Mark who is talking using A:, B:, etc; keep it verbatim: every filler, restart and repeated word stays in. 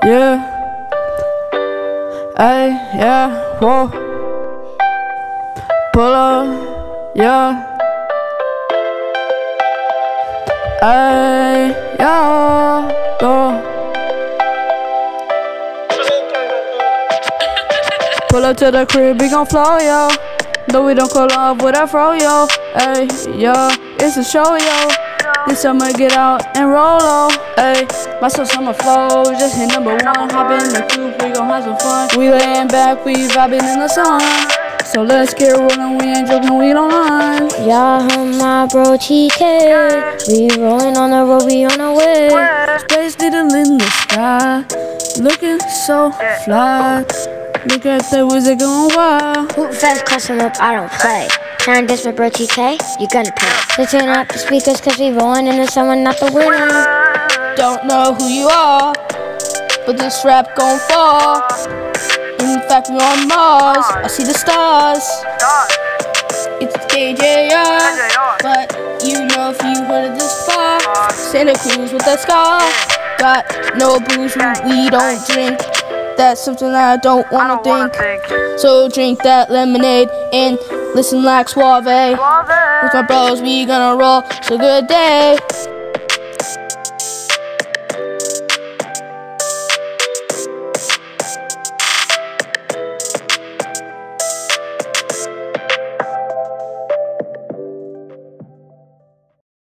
A: Yeah. Ay, yeah, whoa. Pull up, yeah. Ay, yeah, go. Pull up to the crib, we gon' flow, yo. No, we don't call off with our fro, yo. Ay, yo, it's a show, yo. This summer, get out and roll, oh. Ay, my soul summer flow, just hit number one. Hop in the coupe, we gon' have some fun. We layin' back, we vibing in the sun. So let's get rollin', we ain't joking, we don't lie.
B: Yeah, I'm my bro T K. We rollin' on the road, we on our way.
A: Space needle in the sky, looking so fly. Look at the wizard going wild.
B: Hoop fast, custom up, I don't play. Trying this with bro T K, you gonna pay. So turn up the speakers, cause we rollin' in the summer, not the winter.
A: Don't know who you are, but this rap gon' fall. In fact, we on Mars, I see the stars. It's K J R, but you know if you heard of this bar. Santa Cruz with that scar. Got no booze, we don't drink. That's something I don't wanna think. So drink that lemonade and listen like Suave. With my bros, we gonna roll. So good day.